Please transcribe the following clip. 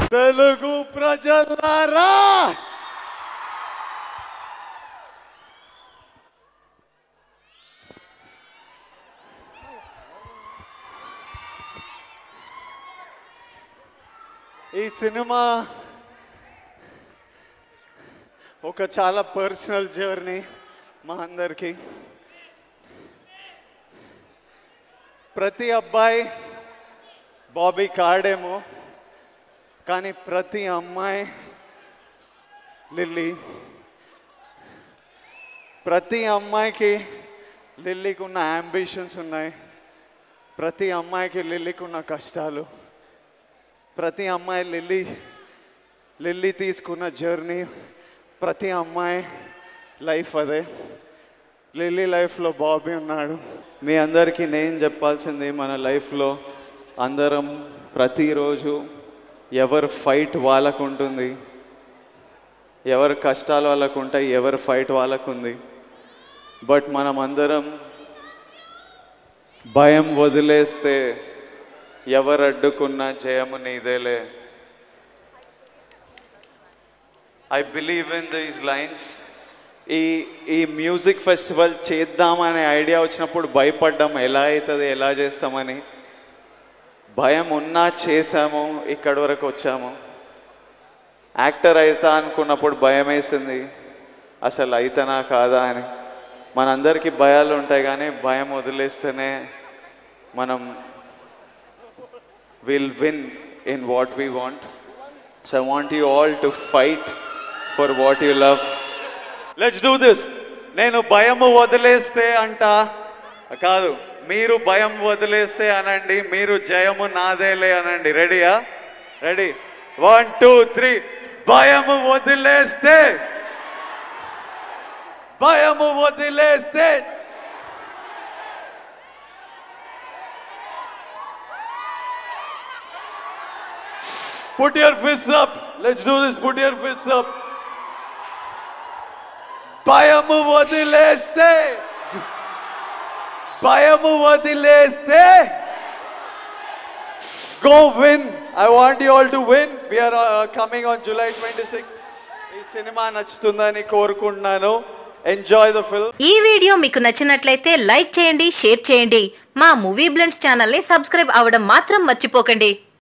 తెలుగు ప్రజలారా, ఈ సినిమా ఒక చాలా పర్సనల్ జర్నీ మా అందరికీ. ప్రతి అబ్బాయి బాబీ కాడేమో, కానీ ప్రతి అమ్మాయి లిల్లీ. ప్రతి అమ్మాయికి లిల్లీకి ఉన్న అంబిషన్స్ ఉన్నాయి, ప్రతి అమ్మాయికి లిల్లీకి ఉన్న కష్టాలు, ప్రతి అమ్మాయి లిల్లీ తీసుకున్న జర్నీ, ప్రతి అమ్మాయి లైఫ్ అదే. లిల్లీ లైఫ్లో బాబీ ఉన్నాడు. మీ అందరికీ నేను చెప్పాల్సింది, మన లైఫ్లో అందరం ప్రతిరోజు ఎవరు ఫైట్ వాళ్ళకు ఉంటుంది, ఎవరు కష్టాలు వాళ్ళకు ఉంటాయి, ఎవరు ఫైట్ వాళ్ళకు ఉంది. బట్ మనం అందరం భయం వదిలేస్తే ఎవరు అడ్డుకున్నా జయము నీదేలే. I believe in these lines. ఈ మ్యూజిక్ ఫెస్టివల్ చేద్దామనే ఐడియా వచ్చినప్పుడు భయపడ్డాం, ఎలా అవుతుంది, ఎలా చేస్తామని. భయం ఉన్నా చేసాము, ఇక్కడి వరకు వచ్చాము. యాక్టర్ అవుతా అనుకున్నప్పుడు భయం వేసింది, అసలు అవుతానా కాదా అని. మనందరికీ భయాలు ఉంటాయి, కానీ భయం వదిలేస్తేనే మనం will win in what we want. So I want you all to fight for what you love. Let's do this. నేను భయము వదిలేస్తే అంట కాదు, మీరు భయం వదిలేస్తే అనండి, మీరు జయము నాదేలే అనండి. రెడీయా? రెడీ? 1 2 3. భయము వదిలేస్తే, భయము వదిలేస్తే. Put your fists up. Let's do this. Put your fists up. భయము వదిలేస్తే, భయము వదిలేస్తే. Go win. I want you all to win. We are coming on July 26th. ఈ సినిమా నచ్చుతుందని కోరుకుంటున్నాను. Enjoy the film. ఈ వీడియో మీకు నచ్చినట్లయితే లైక్ చేయండి, షేర్ చేయండి. మా మూవీ బ్లెండ్స్ ఛానల్ని సబ్స్క్రైబ్ అవ్వడం మాత్రం మర్చిపోకండి.